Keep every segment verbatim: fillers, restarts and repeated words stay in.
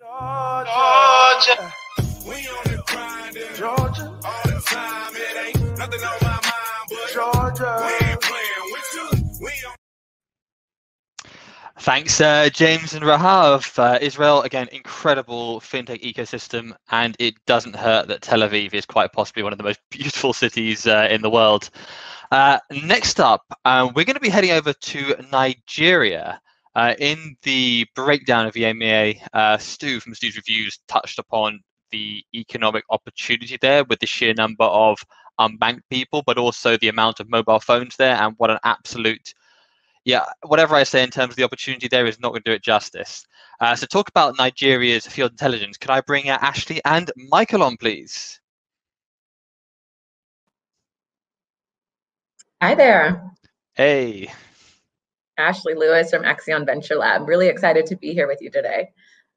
Georgia. We on the grind in Georgia. All the time, it ain't nothing on my mind, but Georgia. We ain't playing with you. We on. Thanks, uh, James and Rahav. Uh, Israel, again, incredible fintech ecosystem, and it doesn't hurt that Tel Aviv is quite possibly one of the most beautiful cities uh, in the world. Uh, next up, uh, we're going to be heading over to Nigeria. Uh, in the breakdown of E M E A, uh, Stu from Stu's Reviews touched upon the economic opportunity there with the sheer number of unbanked people, but also the amount of mobile phones there, and what an absolute, yeah, whatever I say in terms of the opportunity there is not going to do it justice. Uh, so talk about Nigeria's field intelligence. Could I bring uh, Ashley and Michael on, please? Hi there. Hey. Ashley Lewis from Accion Venture Lab. Really excited to be here with you today.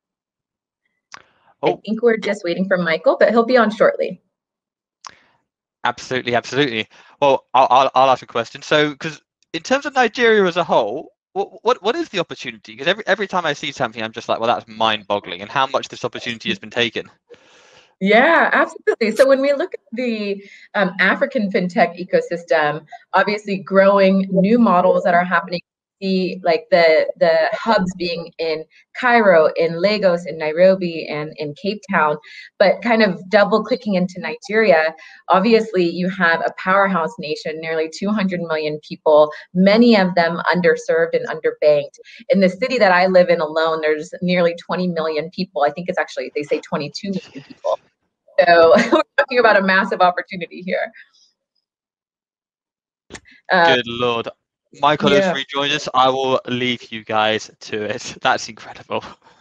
Oh. I think we're just waiting for Michael, but he'll be on shortly. Absolutely, absolutely. Well, I'll, I'll, I'll ask a question. So, because in terms of Nigeria as a whole, what what, what is the opportunity? Because every, every time I see something, I'm just like, well, that's mind-boggling, and how much this opportunity has been taken. Yeah, absolutely. So when we look at the um, African fintech ecosystem, obviously growing new models that are happening, see like the the hubs being in Cairo, in Lagos, in Nairobi, and in Cape Town, but kind of double clicking into Nigeria, obviously you have a powerhouse nation, nearly two hundred million people, many of them underserved and underbanked. In the city that I live in alone, there's nearly twenty million people. I think it's actually, they say twenty-two million people. So we're talking about a massive opportunity here. Uh, Good Lord. Michael yeah. has rejoined us. I will leave you guys to it. That's incredible.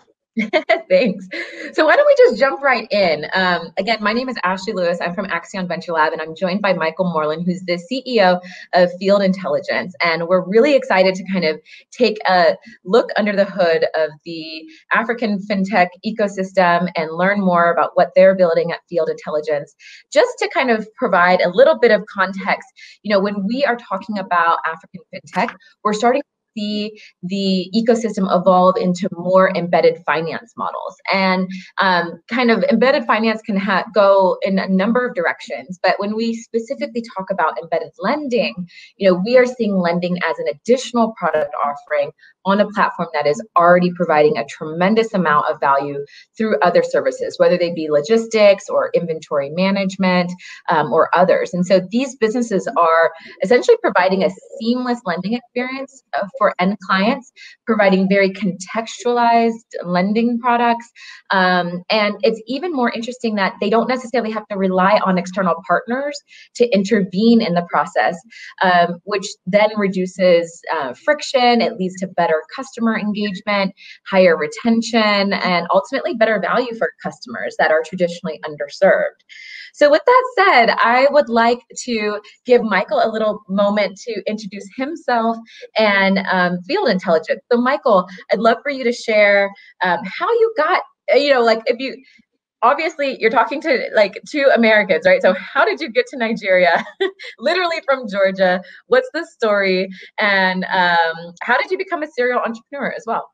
Thanks. So why don't we just jump right in? Um, again, my name is Ashley Lewis. I'm from Accion Venture Lab, and I'm joined by Michael Moreland, who's the C E O of Field Intelligence. And we're really excited to kind of take a look under the hood of the African fintech ecosystem and learn more about what they're building at Field Intelligence. Just to kind of provide a little bit of context, you know, when we are talking about African fintech, we're starting see the ecosystem evolve into more embedded finance models. And um, kind of embedded finance can ha go in a number of directions. But when we specifically talk about embedded lending, you know, we are seeing lending as an additional product offering on a platform that is already providing a tremendous amount of value through other services, whether they be logistics or inventory management um, or others. And so these businesses are essentially providing a seamless lending experience uh, for end clients, providing very contextualized lending products. Um, and it's even more interesting that they don't necessarily have to rely on external partners to intervene in the process, um, which then reduces uh, friction. It leads to better customer engagement, higher retention, and ultimately better value for customers that are traditionally underserved. So with that said, I would like to give Michael a little moment to introduce himself and um, Field Intelligence. So Michael, I'd love for you to share um, how you got, you know, like if you, obviously you're talking to like two Americans, right? So how did you get to Nigeria, literally from Georgia? What's the story? And um, how did you become a serial entrepreneur as well?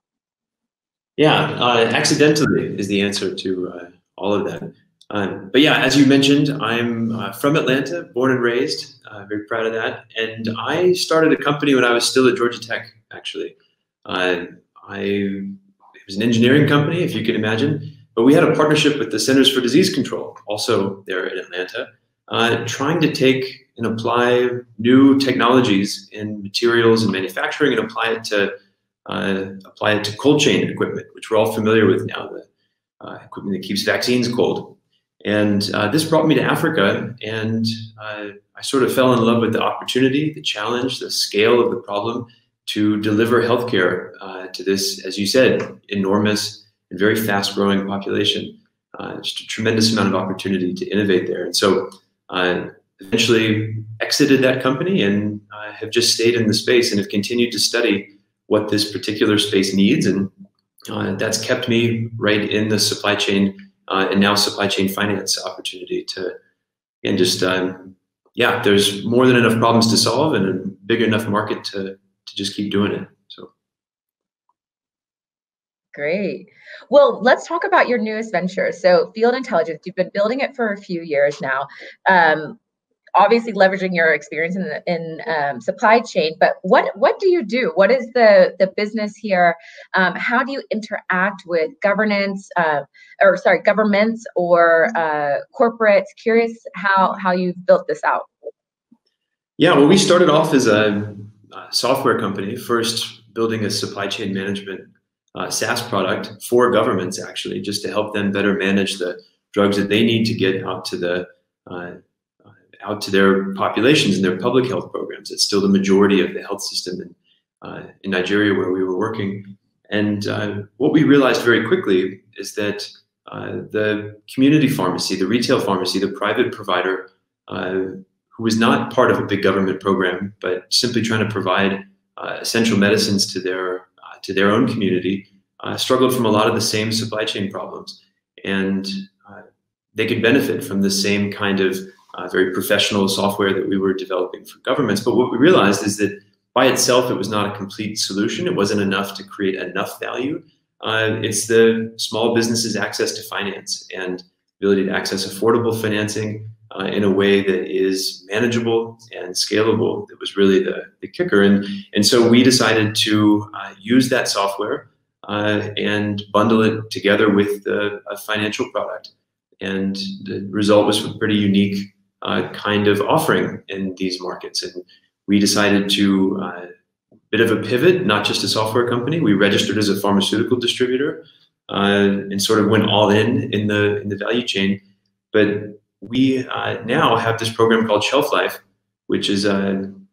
Yeah, uh, accidentally is the answer to uh, all of that. Um, but yeah, as you mentioned, I'm uh, from Atlanta, born and raised, uh, very proud of that. And I started a company when I was still at Georgia Tech, actually. Uh, I, it was an engineering company, if you can imagine, but we had a partnership with the Centers for Disease Control, also there in Atlanta, uh, trying to take and apply new technologies in materials and manufacturing and apply it to, uh, apply it to cold chain equipment, which we're all familiar with now, the uh, equipment that keeps vaccines cold. And uh, this brought me to Africa, and uh, I sort of fell in love with the opportunity, the challenge, the scale of the problem to deliver healthcare uh, to this, as you said, enormous and very fast-growing population. Uh, just a tremendous amount of opportunity to innovate there. And so I eventually exited that company and uh, have just stayed in the space and have continued to study what this particular space needs. And uh, that's kept me right in the supply chain Uh, and now supply chain finance opportunity to, and just, um, yeah, there's more than enough problems to solve and a big enough market to, to just keep doing it. So. Great. Well, let's talk about your newest venture. So Field Intelligence, you've been building it for a few years now. Um, obviously leveraging your experience in the, in um, supply chain, but what what do you do? What is the the business here? Um, how do you interact with governance, uh, or sorry, governments or uh, corporates? Curious how how you've built this out. Yeah, well, we started off as a, a software company, first building a supply chain management uh, SaaS product for governments, actually, just to help them better manage the drugs that they need to get out to the uh, out to their populations and their public health programs. It's still the majority of the health system in, uh, in Nigeria where we were working. And uh, what we realized very quickly is that uh, the community pharmacy, the retail pharmacy, the private provider, uh, who was not part of a big government program, but simply trying to provide uh, essential medicines to their, uh, to their own community, uh, struggled from a lot of the same supply chain problems. And uh, they could benefit from the same kind of Uh, very professional software that we were developing for governments. But what we realized is that by itself, it was not a complete solution. It wasn't enough to create enough value. Uh, it's the small businesses' access to finance and ability to access affordable financing uh, in a way that is manageable and scalable. That was really the, the kicker. And, and so we decided to uh, use that software uh, and bundle it together with the, a financial product. And the result was a pretty unique Uh, kind of offering in these markets. And we decided to, uh, bit of a pivot, not just a software company. We registered as a pharmaceutical distributor uh, and sort of went all in in the, in the value chain. But we uh, now have this program called Shelf Life, which is a,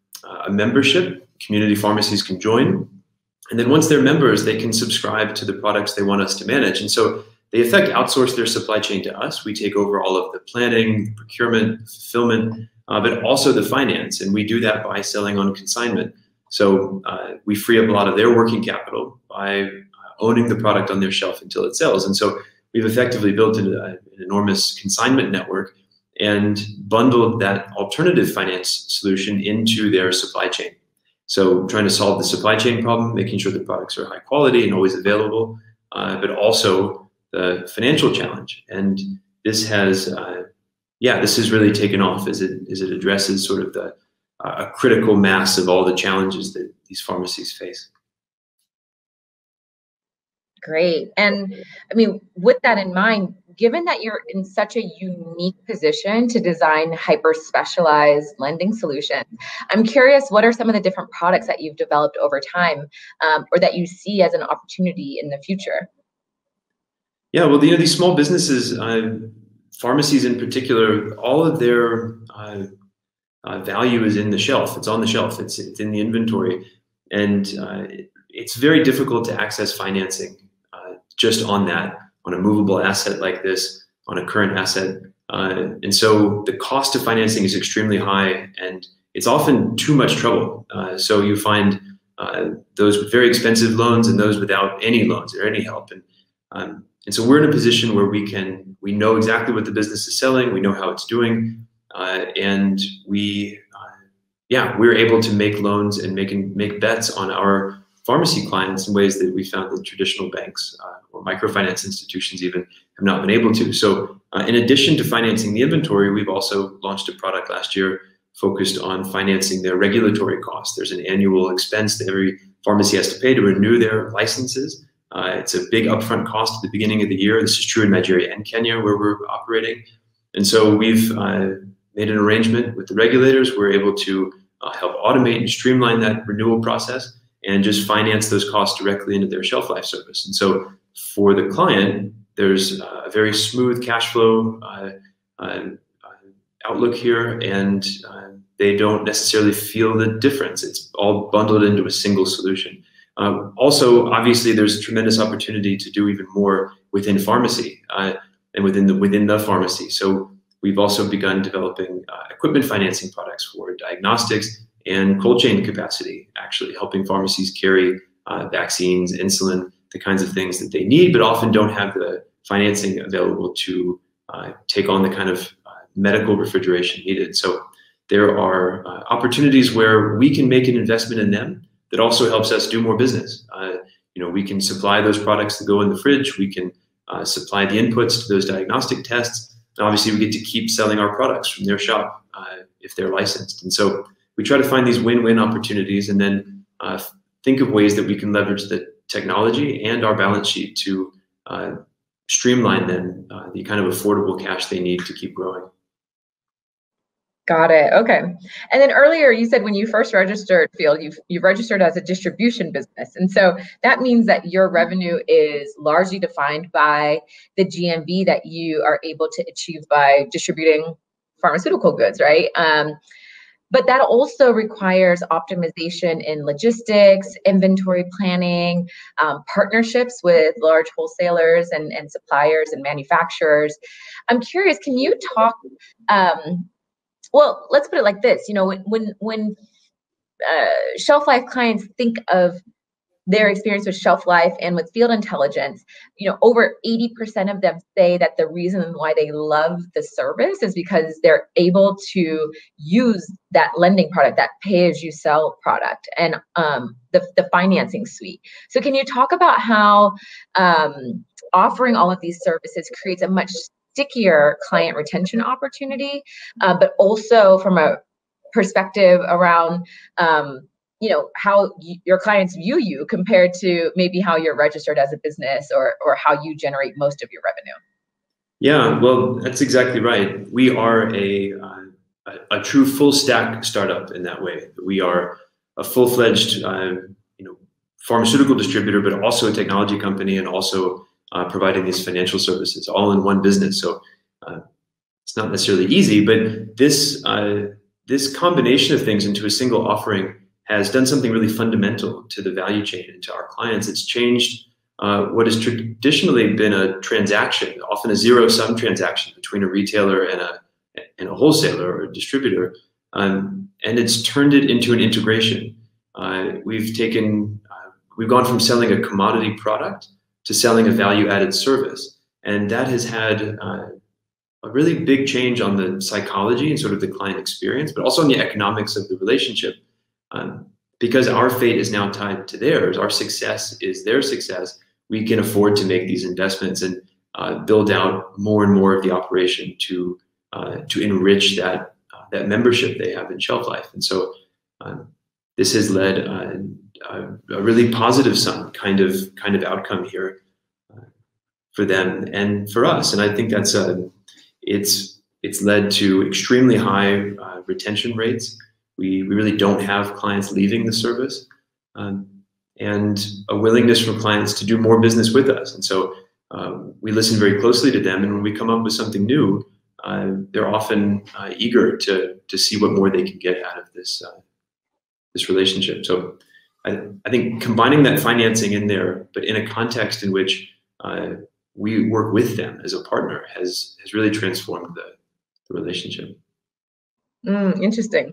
a membership. Community pharmacies can join. And then once they're members, they can subscribe to the products they want us to manage. And so they, in effect, outsource their supply chain to us. We take over all of the planning, procurement, fulfillment, uh, but also the finance. And we do that by selling on consignment. So uh, we free up a lot of their working capital by uh, owning the product on their shelf until it sells. And so we've effectively built an, uh, an enormous consignment network and bundled that alternative finance solution into their supply chain. So trying to solve the supply chain problem, making sure the products are high quality and always available, uh, but also the financial challenge. And this has, uh, yeah, this has really taken off as it, as it addresses sort of the uh, a critical mass of all the challenges that these pharmacies face. Great. And I mean, with that in mind, given that you're in such a unique position to design hyper-specialized lending solutions, I'm curious, what are some of the different products that you've developed over time um, or that you see as an opportunity in the future? Yeah, well, you know, these small businesses, uh, pharmacies in particular, all of their uh, uh, value is in the shelf. It's on the shelf. It's, it's in the inventory. And uh, it's very difficult to access financing uh, just on that, on a movable asset like this, on a current asset. Uh, and so the cost of financing is extremely high, and it's often too much trouble. Uh, so you find uh, those with very expensive loans and those without any loans or any help. And um, And so we're in a position where we can, we know exactly what the business is selling, we know how it's doing, uh, and we, uh, yeah, we're able to make loans and make, make bets on our pharmacy clients in ways that we found that traditional banks uh, or microfinance institutions even have not been able to. So uh, in addition to financing the inventory, we've also launched a product last year focused on financing their regulatory costs. There's an annual expense that every pharmacy has to pay to renew their licenses. Uh, it's a big upfront cost at the beginning of the year. This is true in Nigeria and Kenya, where we're operating. And so we've uh, made an arrangement with the regulators. We're able to uh, help automate and streamline that renewal process and just finance those costs directly into their shelf life service. And so for the client, there's uh, a very smooth cash flow uh, uh, outlook here, and uh, they don't necessarily feel the difference. It's all bundled into a single solution. Uh, also, obviously, there's tremendous opportunity to do even more within pharmacy uh, and within the within the pharmacy. So we've also begun developing uh, equipment financing products for diagnostics and cold chain capacity, actually helping pharmacies carry uh, vaccines, insulin, the kinds of things that they need, but often don't have the financing available to uh, take on the kind of uh, medical refrigeration needed. So there are uh, opportunities where we can make an investment in them that also helps us do more business. Uh, you know, we can supply those products that go in the fridge. We can uh, supply the inputs to those diagnostic tests. And obviously, we get to keep selling our products from their shop uh, if they're licensed. And so we try to find these win-win opportunities, and then uh, think of ways that we can leverage the technology and our balance sheet to uh, streamline then uh, the kind of affordable cash they need to keep growing. Got it. Okay. And then earlier you said when you first registered Field, you've, you've registered as a distribution business. And so that means that your revenue is largely defined by the G M V that you are able to achieve by distributing pharmaceutical goods, right? Um, but that also requires optimization in logistics, inventory planning, um, partnerships with large wholesalers and, and suppliers and manufacturers. I'm curious, can you talk, um, well, let's put it like this, you know, when when, when uh, shelf life clients think of their experience with shelf life and with field intelligence, you know, over eighty percent of them say that the reason why they love the service is because they're able to use that lending product, that pay-as-you-sell product, and um, the, the financing suite. So can you talk about how um, offering all of these services creates a much stickier client retention opportunity, uh, but also from a perspective around, um, you know, how y your clients view you compared to maybe how you're registered as a business, or or how you generate most of your revenue? Yeah, well, that's exactly right. We are a uh, a, a true full stack startup in that way. We are a full-fledged, uh, you know, pharmaceutical distributor, but also a technology company, and also uh, providing these financial services all in one business. So uh, it's not necessarily easy, but this uh, this combination of things into a single offering has done something really fundamental to the value chain and to our clients. It's changed uh, what has traditionally been a transaction, often a zero-sum transaction between a retailer and a and a wholesaler or a distributor, um, and it's turned it into an integration. Uh, we've taken, uh, we've gone from selling a commodity product to selling a value-added service, and that has had uh, a really big change on the psychology and sort of the client experience, but also on the economics of the relationship. Um, because our fate is now tied to theirs, our success is their success, we can afford to make these investments and uh, build out more and more of the operation to uh, to enrich that uh, that membership they have in shelf life. And so um, this has led uh, a, a really positive sum kind of kind of outcome here uh, for them and for us. And I think that's uh, it's it's led to extremely high uh, retention rates. We, we really don't have clients leaving the service, um, and a willingness from clients to do more business with us. And so uh, we listen very closely to them, and when we come up with something new, uh, they're often uh, eager to, to see what more they can get out of this, uh, this relationship. So I, I think combining that financing in there, but in a context in which uh, we work with them as a partner, has, has really transformed the, the relationship. Mm, interesting.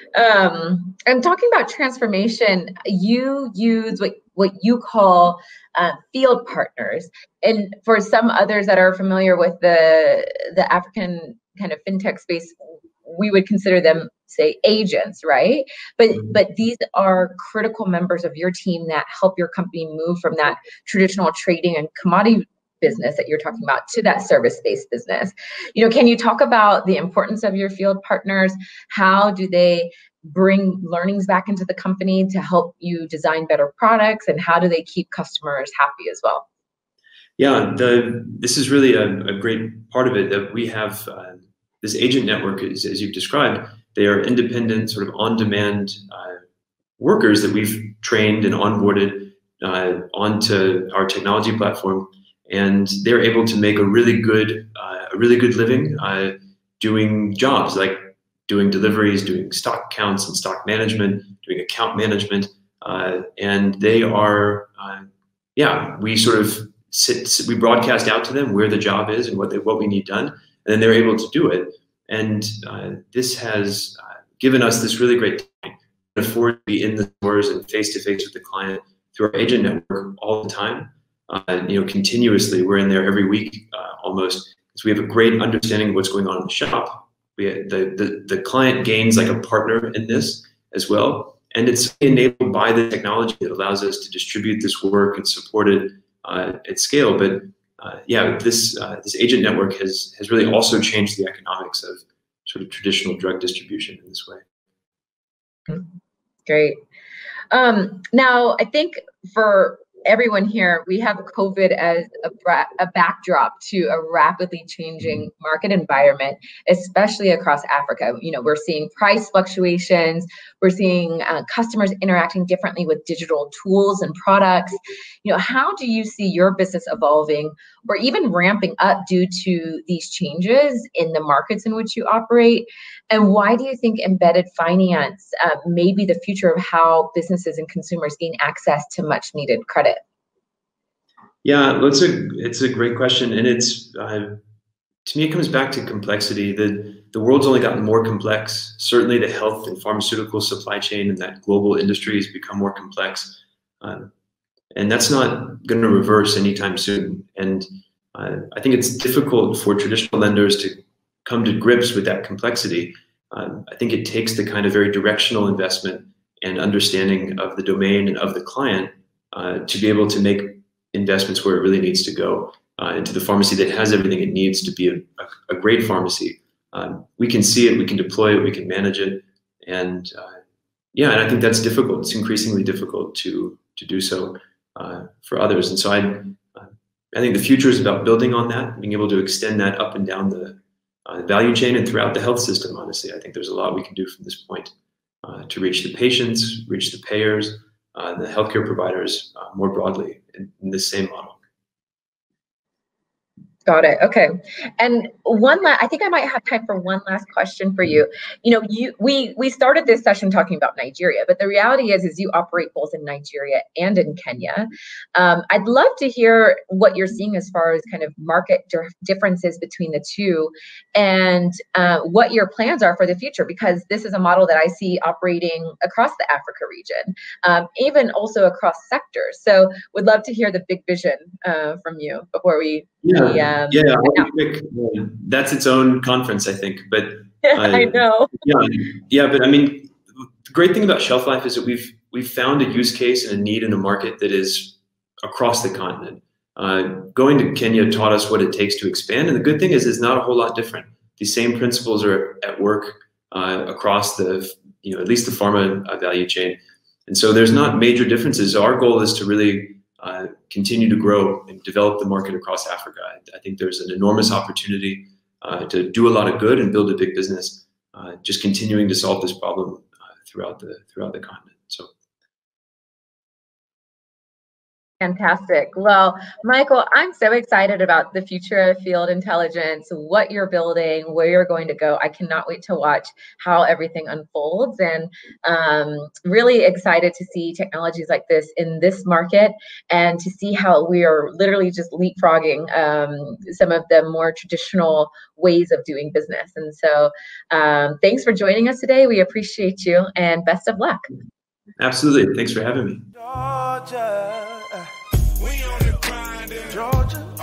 Um, and talking about transformation, you use what, what you call uh, field partners. And for some others that are familiar with the, the African kind of fintech space, we would consider them, say, agents, right? But, but these are critical members of your team that help your company move from that traditional trading and commodity business that you're talking about to that service-based business. You know, can you talk about the importance of your field partners? How do they bring learnings back into the company to help you design better products, and how do they keep customers happy as well? Yeah, the, this is really a, a great part of it, that we have uh, this agent network, is, as you've described. They are independent, sort of on-demand uh, workers that we've trained and onboarded uh, onto our technology platform. And they're able to make a really good, uh, a really good living uh, doing jobs like doing deliveries, doing stock counts and stock management, doing account management, uh, and they are, uh, yeah, we sort of sit, we broadcast out to them where the job is and what they, what we need done, and then they're able to do it. And uh, this has uh, given us this really great time to afford to be in the stores and face to face with the client through our agent network all the time. Uh, you know, continuously, we're in there every week uh, almost, because we have a great understanding of what's going on in the shop. We, the, the, the client gains like a partner in this as well. and it's enabled by the technology that allows us to distribute this work and support it uh, at scale. But uh, yeah, this uh, this agent network has has really also changed the economics of sort of traditional drug distribution in this way. Great. Um, now, I think for everyone here, we have COVID as a, a backdrop to a rapidly changing market environment, especially across Africa. You know, we're seeing price fluctuations, we're seeing uh, customers interacting differently with digital tools and products. You know, how do you see your business evolving or even ramping up due to these changes in the markets in which you operate? And why do you think embedded finance uh, may be the future of how businesses and consumers gain access to much needed credit? Yeah, well, it's a it's a great question, and it's uh, to me it comes back to complexity. The the world's only gotten more complex. Certainly, the health and pharmaceutical supply chain and that global industry has become more complex, uh, and that's not going to reverse anytime soon. And uh, I think it's difficult for traditional lenders to come to grips with that complexity. Uh, I think it takes the kind of very directional investment and understanding of the domain and of the client uh, to be able to make investments where it really needs to go, uh, into the pharmacy that has everything it needs to be a, a, a great pharmacy. Um, we can see it, we can deploy it, we can manage it. And uh, yeah, and I think that's difficult. It's increasingly difficult to, to do so uh, for others. And so I, uh, I think the future is about building on that, being able to extend that up and down the uh, value chain and throughout the health system, honestly. I think there's a lot we can do from this point uh, to reach the patients, reach the payers, uh, the healthcare providers uh, more broadly in, in this same model. Got it. Okay. And one last, I think I might have time for one last question for you. You know, you we we started this session talking about Nigeria, but the reality is, is you operate both in Nigeria and in Kenya. Um, I'd love to hear what you're seeing as far as kind of market differences between the two, and uh, what your plans are for the future, because this is a model that I see operating across the Africa region, um, even also across sectors. So would love to hear the big vision uh, from you before we. Yeah. we um, Yeah, well, that's its own conference, I think. But uh, I know. Yeah, yeah, but I mean, the great thing about Shelf Life is that we've we've found a use case and a need in a market that is across the continent. Uh, going to Kenya taught us what it takes to expand, and the good thing is, it's not a whole lot different. These same principles are at work uh, across the, you know, at least the pharma uh, value chain, and so there's not major differences. Our goal is to really Uh, continue to grow and develop the market across Africa. I, I think there's an enormous opportunity uh, to do a lot of good and build a big business, uh, just continuing to solve this problem uh, throughout the throughout the continent. So. Fantastic. Well, Michael, I'm so excited about the future of field intelligence, what you're building, where you're going to go. I cannot wait to watch how everything unfolds, and um, really excited to see technologies like this in this market, and to see how we are literally just leapfrogging um, some of the more traditional ways of doing business. And so um, thanks for joining us today. We appreciate you, and best of luck. Absolutely. Thanks for having me. Georgia, we on the grind in Georgia.